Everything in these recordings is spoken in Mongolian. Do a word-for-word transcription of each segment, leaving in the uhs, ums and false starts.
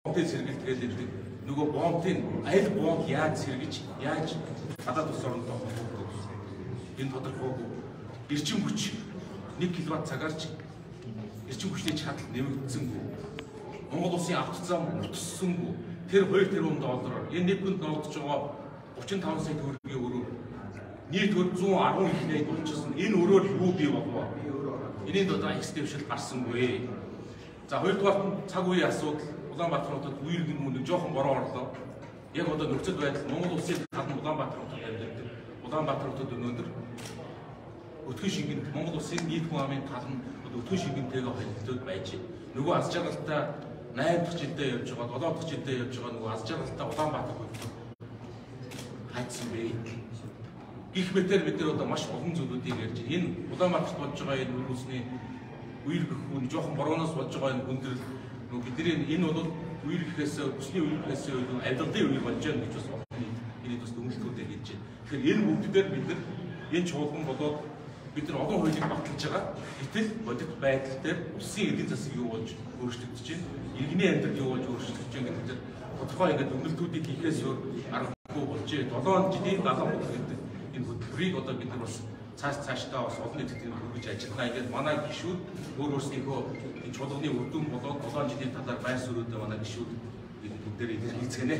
бомбын сэргэлтгээд ирдэг. Нөгөө бомбын аль бомб яаж сэргэж, яаж гадаад улс оронд тогтоох вэ? Энэ тодорхойгүй. Эрчим хүч нэг киловатт цагаар ч эрчим хүчний чадал нэмэгдсэнгүй. Монгол улсын авто зам мөрдөссөнгүй. Тэр хоёр тэрбум доллараар энэ нэг хүнд ногдож байгаа гучин таван сая төгрөгийн өрөө нийт зүүн арван их найд болчихсон. Энэ өрөөр юу бий болов? Энийн одоо X дэвшил гарсангүй. За хоёрдугаар цаг үеийн асуудал Улаанбаатар хотод үерэг нэг жоохон бороо орлоо. Яг одоо нөхцөл байдал Монгол улсын гадна Улаанбаатар хотод амьдардаг. Улаанбаатар хотод өнөөдөр өтгөн шингэнд Монгол улсын нийт хүн амын тал нь өтгөн шингэнтэйгээ холилдоод байж байна. Нөгөө аз жаргалтай найм дахь жилдээ явж байгаа, долоо дахь жилдээ явж байгаа нөгөө аз жаргалтай Улаанбаатар хотод хайцсан бэ. Гэх мэтээр бид нар одоо маш олон зүйлүүдийг ярьж байна. Энэ Улаанбаатарт болж байгаа энэ хүмүүсний үер гэх хүн жоохон борооноос болж байгаа энэ хүндрэл нөгөө бидний энэ бол үер гэхээс өсний үер гэхээс илүү амьдралын үер болж байгаа гэж бас олон энэ бас дүнэлтүүдээр хэлж байна. Тэгэхээр энэ бүгдээр бид нар энэ чуулган болоод бид нар олон хуулийг баталж байгаа. Гэтэл бодит байдал дээр улсын эдийн засаг юу болж өөрчлөгдөж байна? Иргэний амьдрал юу болж өөрчлөгдөж байна гэдэг дээр тодорхой ингээд дүнэлтүүдийг хийхээс өөр аргагүй болж байна. долоон жилийн галан хууль гэдэг энэ хөтөлбөрийг одоо бид нар бас цааш цаашдаа бас олон нийтэд хөргөж ажиллана. Ингээд манай гишүүд өөр өөрсдийнхөө энэ чуулганы үр дүн болоод долоон жилийн талаар байр суурьудаа манай гишүүд энэ бүгдээр хэлцгэнэ.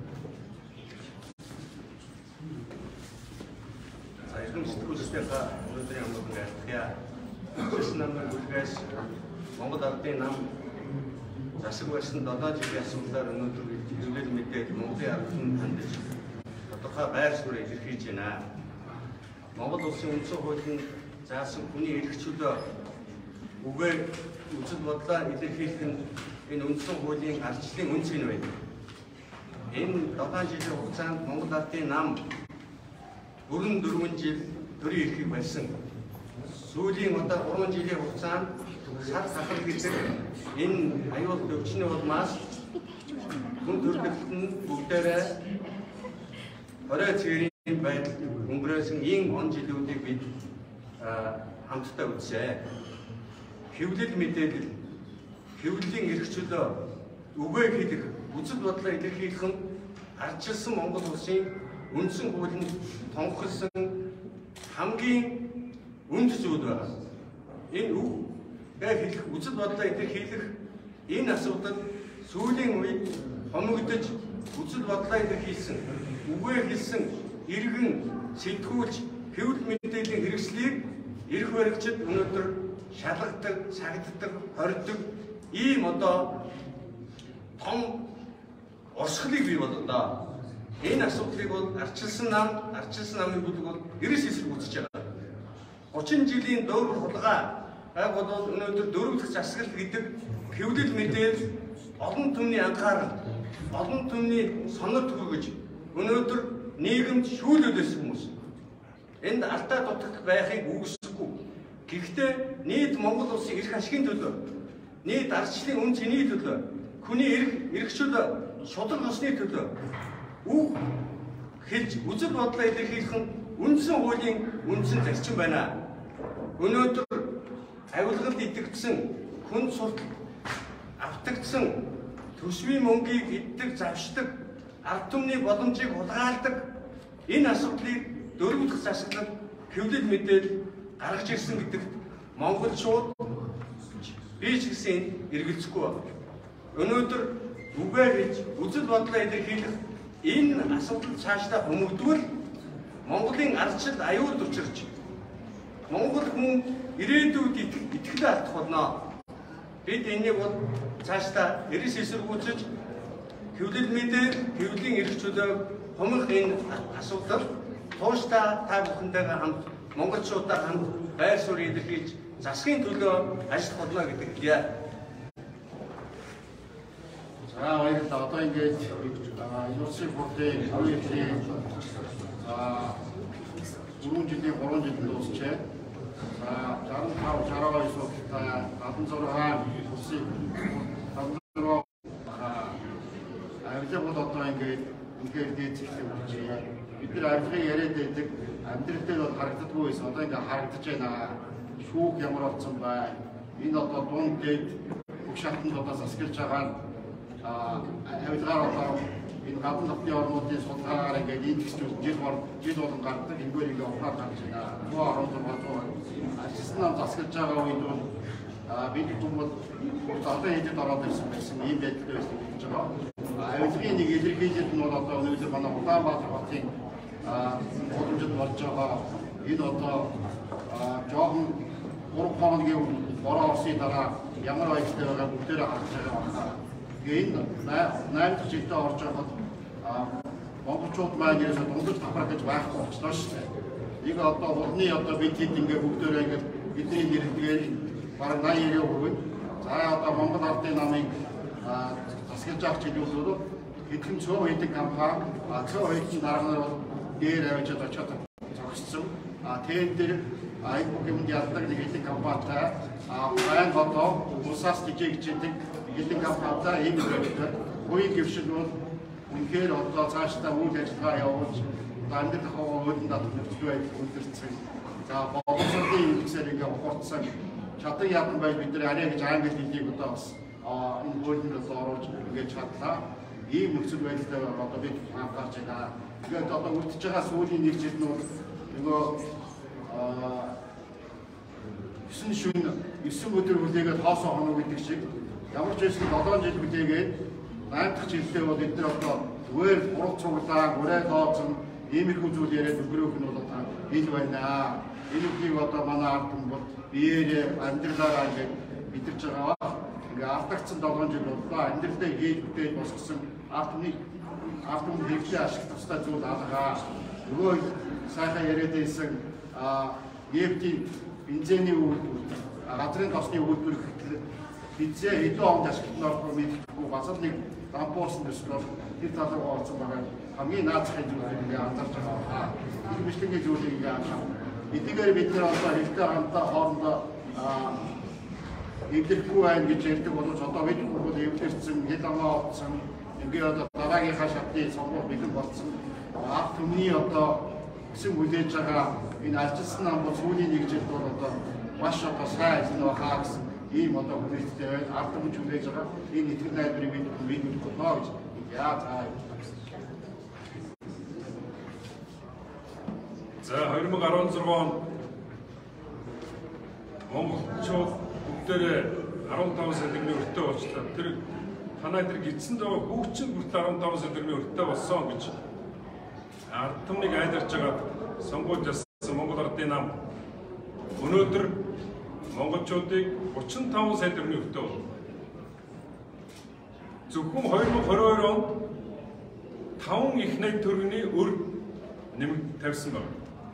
За иргэн сэтгүүлчдийнхээ өнөөдрийн амлалт гэрхээ шилсэн намын бүлгээс Монгол Ардын нам засаг барьсан долоо жилийн асуудлаар өнөөдөр хэвлэл мэдээд Монголын ардын хандаж тодорхой байр суурь илэрхийлж байна. Монгол улсын үндсэн хуулийн заасан хүний эрх чөлөө үгээр үзэл бодлоо илэрхийлэх нь энэ үндсэн хуулийн ардчлалын үнц нь байна. Энэ долоон жилийн хугацаанд Монгол Ардын нам бүрэн дөрвөн жил төрийн эрхийг барьсан. Сүүлийн одоо гурван жилийн хугацаанд сар сахал гэдэг энэ аюул өвчний улмаас хүн төрөлхтөн нь бүгдээрээ орой цэгэрийн байдал өнгөрөөсөн ийм он жилүүдийг бид хамтдаа үзье. Хэвлэл мэдээлэл, хэвлэлийн эрх чөлөө үгээр хэлэх, үзэл бодлоо илэрхийлэх нь ардчилсан Монгол улсын үндсэн хуулинд тунхагласан хамгийн үнд зүйл байна. Энэ үгээр хэлэх, үзэл бодлоо илэрхийлэх энэ асуудал сүүлийн үед хомогдож үзэл бодлоо илэрхийлсэн, үгээр хэлсэн иргэн сэтгүүлч хэвлэл мэдээллийн хэрэгслийг эрх баригчид өнөөдөр шалгадаг, сагддаг, хордог ийм одоо том урсгалыг бий болгоно. Энэ асуудлыг бол ардчилсан нам, ардчилсан намын бүлэг бол гэрээс эсрэг үзэж байгаа. гучин жилийн дөрвөн хулгай яг бол өнөөдөр дөрөв дэх засаглал гэдэг хэвлэл мэдээлэл олон түмний анхаарал, олон түмний сонор төгөж өнөөдөр нийгэмд шүүлүүлсэн хүмүүс. Энд алдаа дутагдах байхыг үгүйсэхгүй. Гэхдээ нийт Монгол улсын эрх ашигын төлөө, нийт ардчлалын үн цэний төлөө, хүний эрх эрх чөлөө, шударга ёсны төлөө үг хэлж үзэл бодлоо илэрхийлэх нь үндсэн хуулийн үндсэн зарчим байна. Өнөөдөр авилгалд идэвхсэн, хүн суртал автагдсан, төсвийн мөнгийг иддэг, завшдаг, ард түмний боломжийг хулгайлдаг энэ асуудлыг дөрөв дэх засаглал хэвлэл мэдээлэл гаргаж ирсэн гэдэгт монголчууд би ч гэсэн эргэлзэхгүй байна. Өнөөдөр үгээр хэлж үзэл бодлоо илэрхийлэх энэ асуудал цаашдаа хүмүүдвэл Монголын ардчил аюулд учирч Монгол хүн ирээдүйд итгэлээ алдах болно. Бид энийг бол цаашдаа эрс эсэргүүцэж хэвлэл мэдээлэл, хэвлэлийн эрх чөлөөг хомох энэ асуудал тууштай та бүхэнтэйгээ хамт монголчуудаа хамт байр суурь илэрхийлж засгийн төлөө ажиллах болно гэдэг хэлье. За баярлалаа. Одоо ингээд Юусын хотын үеийн за дөрвөн жилийн гурван жил дуусчээ. За жаргал тав жаргал суултаа гадан зургаан улсын хамтраа арилга бол одоо ингээд үнхээр дээдсэлтэй болж байна. Бид нар арилгыг яриад байдаг амьдрал дээр бол харагддаггүй байсан. Одоо ингээд харагдаж байна. Шүүх ямар болсон бай. Энэ одоо дунд дээд бүх шатанд одоо засгалж байгаа авилгаар одоо энэ гадны нутгийн орнуудын судалгаагаар ингээд энэ хэсгүүд жил бол жил болон гардаг энэгээр ингээд ухаад гарч байна. Нөгөө орон зургууд ажилтсан нам засгалж байгаа үед бол бид хүмүүс одоо хэдэд ороод ирсэн байсан ийм байдалтай байсан гэж байгаа. Авилгын нэг илэрхийлэл нь бол одоо өнөөдөр манай Улаанбаатар хотын боломжид болж байгаа энэ одоо жоохон гурав хоногийн бороо орсны дараа ямар байдалтай байгаа бүгдээрээ харж байгаа байна. Энэ найм дахь жилдээ орж байгаад монголчууд маань ерөөсө дундаж тавхар гэж байхгүй болчихлоо шүү дээ. Нэг одоо урны одоо бид хэд ингээ бүгдээрээ ингээ бидний нэрдгээр бараг наяа яруу хүрвэн. За одоо Монгол Ардын намыг засгалж авах чиглэлүүд хэдхэн цөөн хэдэн компани цөөн хэдэн дарга нар дээр авчид очоод зогссон. А тэн дээр ай бүхэнд ялдаг нэг хэдэн компанитай баян одоо улсаас тижээгч гэдэг хэдэн компанитай ийм projektээр үеийн гэршил бол үнэхээр одоо цаашдаа үйл ажиллагаа явуулж дамжих хаваа хөлн дадах нөхцөл байдал үлдэрсэн. За боловсролын хэрэгсээр ингээ ухаалцсан чадан ядан байж бид нар арай гэж англи хэлийг одоо бас энэ хөлөнд одоо оруулж ингээд чадлаа. Ийм нөхцөл байдалтай одоо бид анхаарч байгаа. Тэгээд одоо үлдчихэж байгаа сүүлийн нэг жил нь нөгөө есөн шүн есөн өдөр хүлээгээд хоосоо хоног гэдэг шиг ямар ч байсан долоон жил хүлээгээд найм дахь жилдээ бол бид нар одоо зүгээр гурав цуглаа, гурай дооцсон иймэрхүү зүйл яриад өнгөрөөх нь бол одоо хэл байна. Энэ үгийг одоо манай ард хүн бол биеэрээ амьдралаараа ингээд мэдэрч байгаа. Ингээ ардагцсан долоон жил боллоо. Амьдралдаа хийж бүтээж босгосон ард хүний ард хүн хэрэгтэй ашиглах тустай зүйл алгаа. Нөгөө сайхан яриад байсан нефтийн бензиний үйлдвэр, газрын тосны үйлдвэр гэхэл бизээ хэдэн онд ашигланаар мэдхгүй бас л нэг дампуурсан төсөл тэр талаар орсон байгаа хамгийн наацхан зүйлийг ингээ анзаарч байгаа. Энэ бичлэгийн зүйлийг ингээ анхаарах. Эдгээр бид нар одоо хэлтэй хамтаа хоорондоо эвлэхгүй байна гэж ярьдаг боловч одоо бид бүгд эвлэрсэн, хэл амаа олцсон, ингээ одоо дараагийнхаа шатны сонгуул бэлэн болсон. Ард түмний одоо гэсэн хүлээж байгаа энэ ажилтсан нам бол сүүлийн нэг жил бол одоо маш одоо сайн ажиллана хаа гэсэн ийм одоо хүлээлттэй байна. Ард түмэн хүлээж байгаа энэ итгэл найдварыг бид бид өгнө гэж яа цаа. За две тысячи десять онд монголчууд бүгдээрээ десять сая төгрөгийн өртөө болчлаа. Тэр танай тэр гидсэнд байгаа хүүхчин бүртэл десять сая төгрөгийн өртөө болсон гэж ард түмнийг айларж байгаа сонгуульд ярьсан Монгол Ардын нам өнөөдөр монголчуудыг тридцать пять сая төгрөгийн өртөө бол зөвхөн две тысячи двадцать two онд таван их найд төгрөгийн өр нэмэгд тавьсан байна.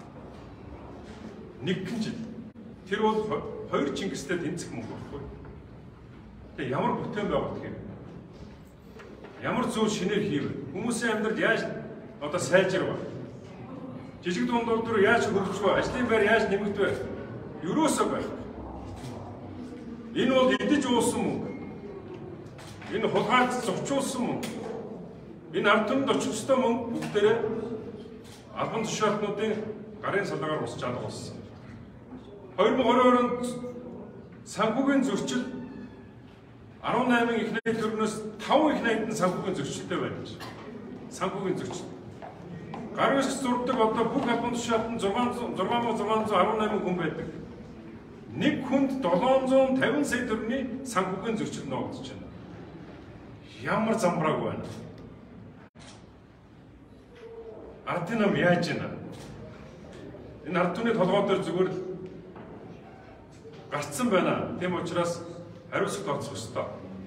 Нэгэн жил. Тэр бол хоёр Чингистэй тэнцэх мөнгө байхгүй. Тэгээ ямар бүтээн байгаад гэв. Ямар зүйл шинээр хийв. Хүмүүсийн амьдрал яаж одоо сайжрав. Жижиг дундуур дээр яаж хөгжих вэ? Ажлын байр яаж нэмэгдэх вэ? Юусоо байхгүй. Энэ бол идэж уусан мөнгө. Энэ хулгайд зовчулсан мөнгө. Энэ ард түмэнд очих ёстой мөнгө бүгдээрээ албан тушаалтнуудын гарын салаагаар усч чадах болсон. две тысячи двадцать two онд санхүүгийн зөрчил десять их найд төгрөгнөөс five их найд нь санхүүгийн зөрчилтэй байна гэж. Санхүүгийн зөрчил. Гар үсэг зурдаг одоо бүх албан тушаалтанд six thousand six hundred eighteen хүн байдаг. Нэг хүнд seven hundred fifty сая төгрөгийн санхүүгийн зөрчил ногдож байна. Ямар замбрааг байна. Ардын нам яаж байна? Энэ ард түмний толгой дээр зүгээр гарцсан байна. Тийм учраас хариуцлага тооцох ёстой.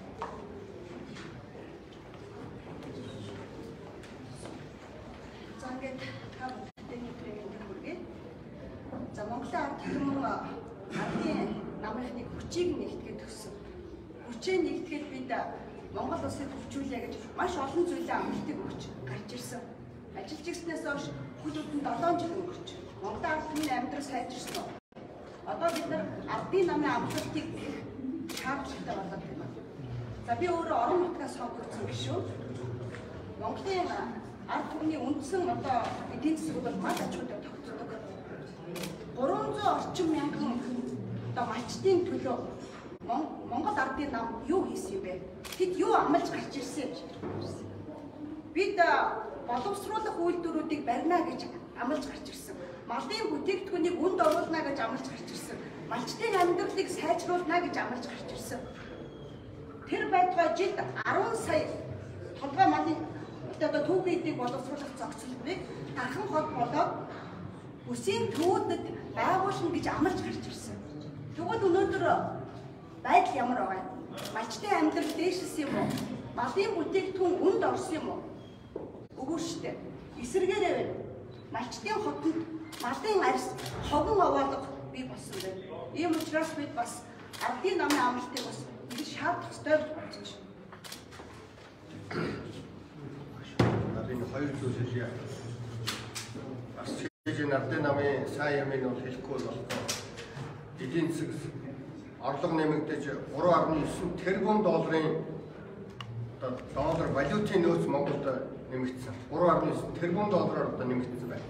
За ингээд та бүхэнд нэг хүргэе. За Монголын ард түмэн ардын намынхны хүчийг нэгтгэж төссөн. Хүчээ нэгтгэхэд бид Монгол улсыг хөгжүүлээ гэж маш олон зүйлээ амжилтыг өгч гарч ирсэн. Ажиллаж ирснээс хойш хүүхдүүд нь seven жил өнгөрч Монголын ард түмний амьдрал сайжирсан. Одоо бид нар ардын намын амжилтыг шаардлагатай болоод байна. За би өөрөө орон нутгаас сонгогдсон гишүүн. Монголын ард түмний үндсэн одоо эдийн засаг бол маш ачуутай тогтдог. three hundred орчим мянган одоо малчдын төлөө Монгол ардын нам юу хийсэн юм бэ? Тэд юу амлаж гарч ирсэн гэж хэлсэн. Бид боловсруулах үйлдвэрүүдийг барина гэж амлаж гарч ирсэн. Малын бүтээгдэхүүнийг үнд оруулна гэж амлаж гарч ирсэн. Малчдын амьдралыг сайжруулна гэж амлаж гарч ирсэн. Тэр байтугай жилд арван сая толгой малын одоо түүхийдийг боловсруулах зохицолтыг дархан хот болоод үсийн төвөдөд байгуулна гэж амлаж гарч ирсэн. Тэгвэл өнөөдөр байдал ямар байгаа юм? Малчдын амьдрал дээшилсэн юм уу? Малын бүтээгдэхүүн үнд орсон юм уу? Үгүй шүү дээ. Эсвэргээрээ байна. Малчдын хотод малын арьс хогон овоолго бий болсон байна. Ийм учраас бид бас ардын намын амлалтыг бас ингэж шаардах ёстой гэж бодож байна. Нарийн хоёр зүйл хэлье. Бас чинь ардын намын сайн юмыг бол хэлэхгүй бол эдийн засаг орлого нэмэгдэж гурван арван девять тэрбум долларын доллар валютын нөөц Монголд нэмэгдсэн. гурван арван девять тэрбум доллараар одоо нэмэгдсэн байна.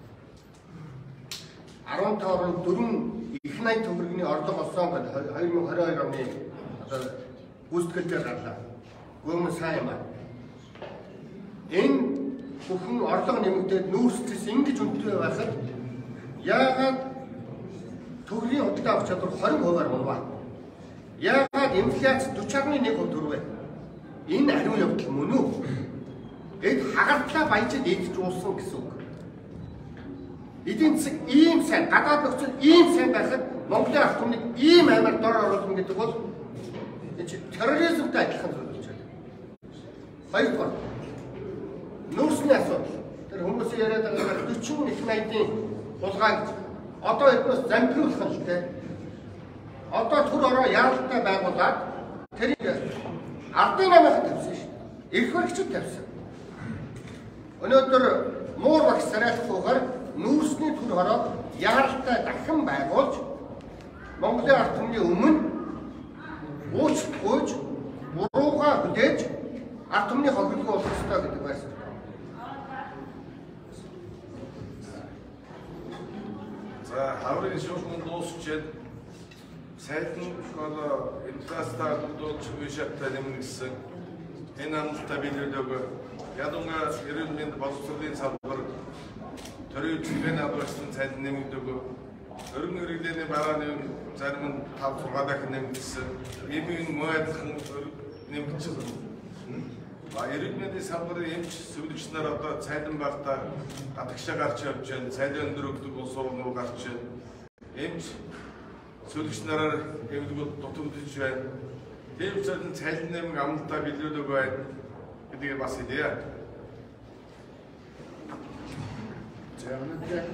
арван таван дөрвөн их найт төгрөгийн орлого олсон гэдэг хоёр мың двадцать хоёр оны одоо гүйцэтгэлээр гарлаа. Гүн сайн юм байна. Энэ бүхэн орлого нэмэгдээд нүүрсээс ингэж өндөр байхад яагаад төгрөгийн худалдаа авах чадвар двадцать хувиар болов? Яагаад инфляц forty point one percent төрвэ? Энэ хариу явдал мөн үү? Эд хагартлаа баяжид эдж уусан гэсэн үг. Эдийн засаг ийм сайн, гадаад нөхцөл ийм сайн байхад Монголын ард түмнийг ийм амар дор оруулна гэдэг бол энэ терроризмтай адилхан зүйл болж байна. Хоёрдугаар нөөцний асуудал. Тэр хүмүүсийн яриад байгаа forty их найдын булгааг одоо эднээс замбируулах нь л дээ. Одоо түр ороо яралтай байгуулад тэрийг ардын намайг тавьсан шүү дээ. Ирэх хэрэгчд тавьсан. Өнөөдөр муур багш сарайлахгүйгээр нүүрсний түр ороо яралтай дахин байгуулж Монголын ард түмний өмнө уучлахгүйж буруугаа хүлээж ард түмний хохирлог болох ёстой гэдэг байсан. За хаврын шуурмын дуусчээд сайдын одоо инфляцтай дуудуулж үешаттай нэмэгдсэн энэ амлалтаа биелүүлээг ядунга эрүүл мэнд боловсролын салбар төрийн чиглэлийн аврагчдын сайд нэмэгдээг өргөн хэрэглээний барааны зарим нь five six дахин нэмэгдсэн ийм модалхан нэмэгдсэн. Ба эрүүл мэндийн салбарын эмч зөвлөгч нар одоо цайдан багтаа гадагшаа гарч явж байна. Цайдан өндөр өгдөг улс орн руу гарч байна. Эмч зөвлөгч нараар эвлэгүүд дутагдж байна. Тийм учраас цайдан нэмэг амлалтаа биелүүлэг байна гэдгийг бас хэлье. За өнөөдөр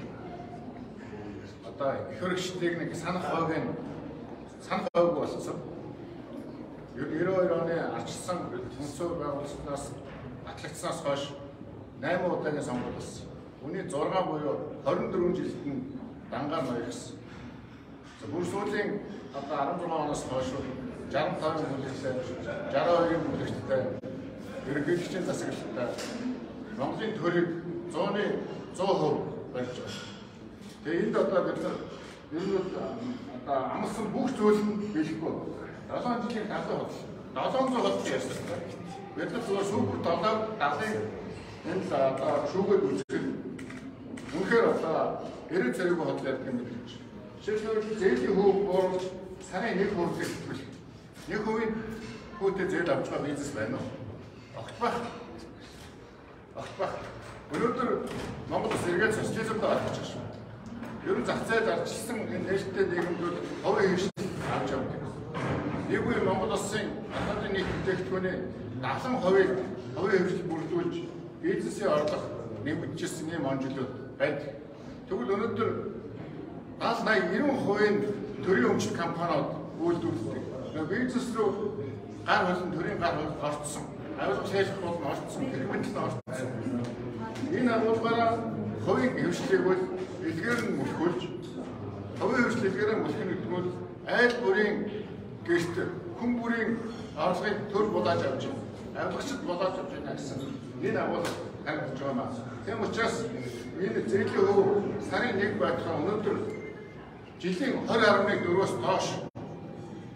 одоо их хэрэгчдийг нэг санах хойг нь санах хойг болсон. ninety-two оны арчилсан хүнсөө байгуулснаас батлагдсанаас хойш eight удаагийн сонгуул болсон. Үүний six буюу twenty-four жилд нь дангаар ноёрсон. За бүр сүүлийн одоо sixteen оноос хойш sixty-five бүлэгтэй, sixty-two бүлэгтэй, ерөнхийлөгчийн засаглалтай Монголын төрийг one hundred percent барьж байна. Тэгээ энд одоо бид нар энэ одоо амлсан бүх зүйл нь биелэхгүй. seven жилийн талын хол seven hundred хол ярьсан. Бид нар зөвхөн супер долоо далыг энэ одоо шүүгээд үзэх үнэхээр одоо ninety зэрэг хол ярьдаг юм биш. Жишээлбэл зээлийн хөв бор сарын one хүртэл хэвлэл. one хувийн хүүтэй зээл авч байгаа бизнес байна уу? Огт байх. Огт байх. Өнөөдөр Монгол улс эргээд социализмд орж байгаа. Ер нь зах зээл арчилсан энэ нээлттэй нийгэмдүүд хувийн хэмжээнд авч явдаг. Нэггүй Монгол улсын гадаадын нийт бүтээгдэхүүний seventy percent хувийн хэмжээнд бүрдүүлж бизнесийн орлого нэмэгдчихсэн юм он жилүүд байдаг. Тэгвэл өнөөдөр seventy ninety percent төрийн өмчит компаниуд үйлдвэрлэдэг. Бизнес рүү гар хөлн төрийн гар хөл орцсон. Авилга шийдэх бол орцсон, хэрэгмэд орцсон. Энэ агуулгаараа хувийн хөвшлийг бол илгээр нь мөлхүүлж, хувийн хөвшил илгээр нь мөлхөх гэдэг бол айл бүрийн гэрт хүн бүрийн орлогыг төр булааж авч байна. Авилгачд булааж авч байна гэсэн энэ агуулга харагдаж байна. Тийм учраас энэ зээлийн хөв сарын one байтугай өнөөдөр жилийн twenty point four-оос доош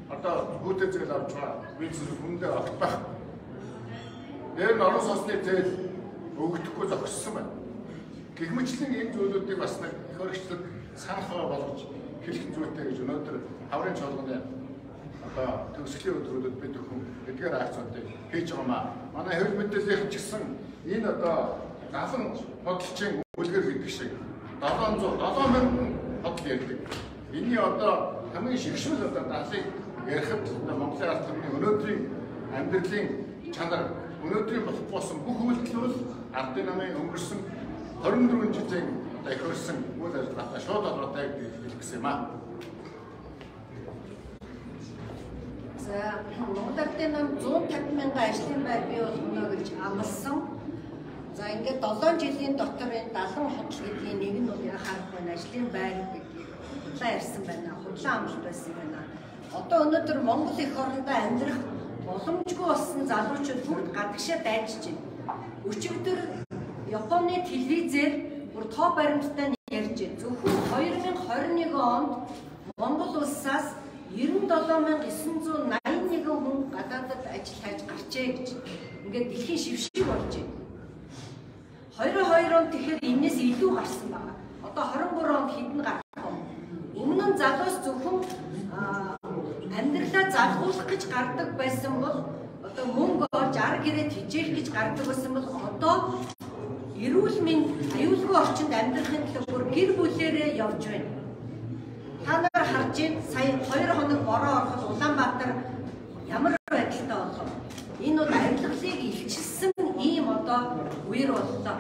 одоо хүүтэй зээл авч байгаа. Би зөв хүндээ авах. Дээр нь орон сууцны зээл өгдөхгүй зогссон байна. Гэх мэтлэн энэ зүйлүүдийг бас нэг их өргөчлөд санах болгож хэлэх зүйтэй гэж өнөөдөр хаврын чуулганы одоо төгсгөлийн өдрүүдэд бид өхөн эдгээр акцуудыг хийж байгаа маа. Манай хэвлэл мэдээллийн ч гэсэн энэ одоо галан бодлогын үлгэр гэдэг шиг долоон зуун долоон мянган бодол ярьдаг. Энийн одоо хамгийн шигшүүл одоо даалыг ярихад Монголын ард түмний өнөөдрийн амьдралын чанар өнөөдрийн болсон бүх үйлдэл бол ардын намын өнгөрсөн хорин дөрвөн жилийн одоо их өрсөн үйл ажиллагаа шууд одоотой хэлэх гэсэн юм аа. За Монгол ардын нам зуун тавин мянган ажлын байр бий болгоно гэж амласан. За ингээд долоон жилийн дотор энэ далан хотл гэдгийн нэг нь бол яхах байна ажлын байр гэдгийг худлаа ярьсан байна. Худлаа амлалт байсан байна. Одоо өнөөдөр Монгол эх орондоо амьдрах боломжгүй болсон залуучууд бүгд гадагшаа дайжж байна. Өчигдөр Японы телевизээр бүр топ баримттай ярьж байна. Зөвхөн хоёр мянга хорин нэг онд Монгол улсаас девяносто долоо мянга девятьсот восемьдесят один хүн гадаадд ажил хайж гарчээ гэж ингээд дэлхийн шившиг болж байна. Хоёр хоёр он тэгэхээр энэс илүү гарсан байна. Одоо хорин гурван он хэдэн гарах вэ? Өмнө нь залуус зөвхөн амьдралаа залгуулах гэж гардаг байсан бол одоо мөнгө олж арга гэрээ тижээх гэж гардаг байсан бол одоо эрүүл мэнд аюулгүй орчинд амьдрахын төлөө гэр бүлээрээ явж байна. Та нар харж байна сая хоёр хоног бороо ороход Улаанбаатар ямар байдалтай болов? Энэ бол арилгалыг илчилсэн ийм одоо үер боллоо.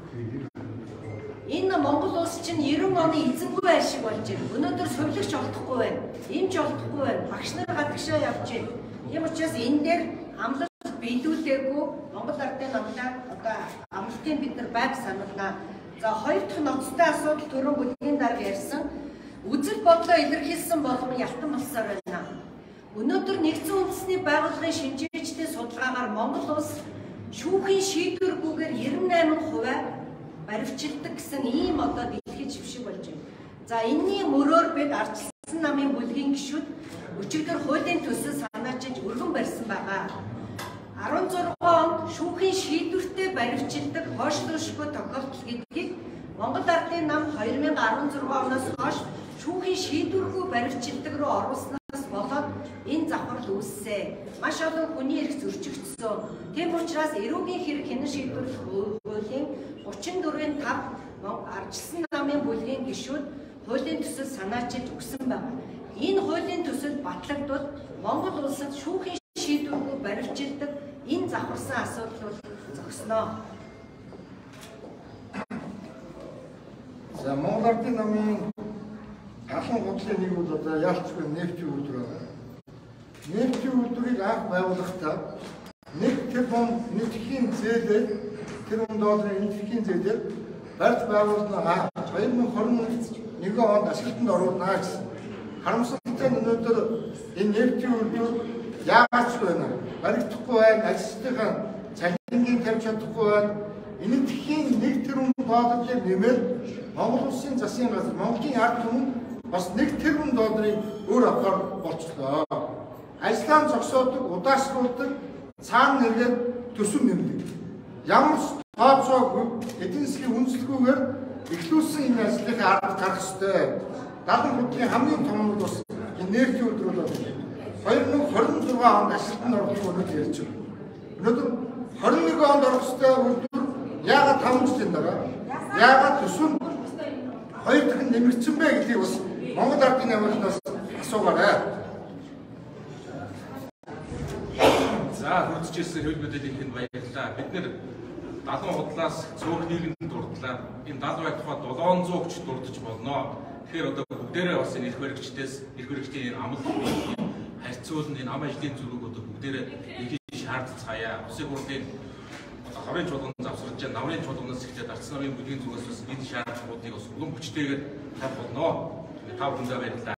Энэ Монгол улс чинь девяносто оны эзэнгүй айл шиг болж байна. Өнөөдөр сувилагч олдохгүй байна. Эмч олдохгүй байна. Багш нар гадагшаа явж байна. Тийм учраас энэ дээр амлалт биелүүлээгүй Монгол ардын намлаа одоо амлалтын бид нар байг сануулнаа. За хоёр дахь ноцтой асуудал түрүүн бүлгийн дарга ярьсан. Үзэл бодлоо илэрхийлсэн болгон ялтан болсоор байна. Өнөөдөр нэгдсэн үндэсний байгууллагын шинжээчдийн судалгаагаар Монгол улс шүүхийн шийдвэргүйгээр девяносто восемь хувиар баривчилдаг гэсэн ийм одоо дэлхийн жившиг болж байна. За энэний мөрөөр бид ардчилсан намын бүлгийн гишүүд өчигдөр хуулийн төсөл санаачиж өргөн барьсан байгаа. арван зургаан онд шүүхийн шийдвэртэй баривчилдаг хойшлуулшгүй тохиолдол гэдгийг Монгол ардын нам хоёр мянга арван зургаан оноос хойш шүүхийн шийдвэргүй баривчилдаг руу оруулснаас болоод энэ завхарл үүссэн. Маш олон хүний эрх зөрчигдсөн. Тийм учраас эрүүгийн хэрэг хянан шийдвэрлэх хуулийн гучин дөрвийн тав ардчилсан намын бүлгийн гишүүд хуулийн төсөл санаачиж өгсөн байна. Энэ хуулийн төсөл батлагдвал Монгол улсад шүүхийн шийдвэргүй баривчилдаг энэ завхарсан асуудал зогсноо. За Монгол ардын намын алан худлын нэг бол одоо яалцгүй нефтийн үйлдвэр байна. Нефтийн үйлдвэрийг анх байгуулахдаа нэг тэрбум нефтийн зээлээр тэрбум долларын нефтийн зээлээр барьж байгуулна хоёр мянга хорин нэг онд ашиглалтанд оруулна гэсэн. Харамсалтай нь өнөөдөр энэ нефтийн үйлдвэр яагаад ч байна? Баригдахгүй байна, ажилчдынхаа цалингийн тавьж чадахгүй байна. Энэ дэлхийн нэг тэрбум долларыг нэмээд Монгол улсын засгийн газар, Монголын ард түмэн бас нэг тэрбум долларыг өөр авахар болчихлоо. Ажлаа зогсоодог, удаашруулдаг, цаана нэргээд төсөв нэмдэг. Ямар ч тооцоогүй, эдийн засгийн үнэлгүйгээр эхлүүлсэн энэ ажлын ард гарах ёстой. Далан хөдлийн хамгийн том нь бас энэ нефтийн үйлдвэр байна. хоёр мянга хорин зургаан онд ажилтнанд оруулах өнөөдөр ярьж байна. Өнөөдөр хорин нэг онд орох ёстой үйлдвэр яагаад таван жилийн дараа яагаад төсөв хоёр дахин нэмэгдсэн бэ гэдгийг бас Монгол ардын намынхаас асуугаарай. За хүрдчихсэн хөл мэдээллийн баярлалаа. Бид нэр далан худлаас цөөх нийгэмд дурдлаа. Энэ далан байх тухай долоон зуун ч дурдж болно. Тэгэхээр одоо бүгдээрээ бас энэ эрх баригчдээс эрх баригчдын энэ амлалт харьцуулна, энэ ам ажлын зүрэг одоо бүгдээрээ их шаардцгаая. Улсын хурлын одоо хаврын чуулганд завсарч байгаа намрын чуулганаас эхлээд ардсан намын бүлгийн зүгээс бас энэ шаардлагуудыг бас улам хүчтэйгээр тавь болно. Та бүхэндээ баярлалаа.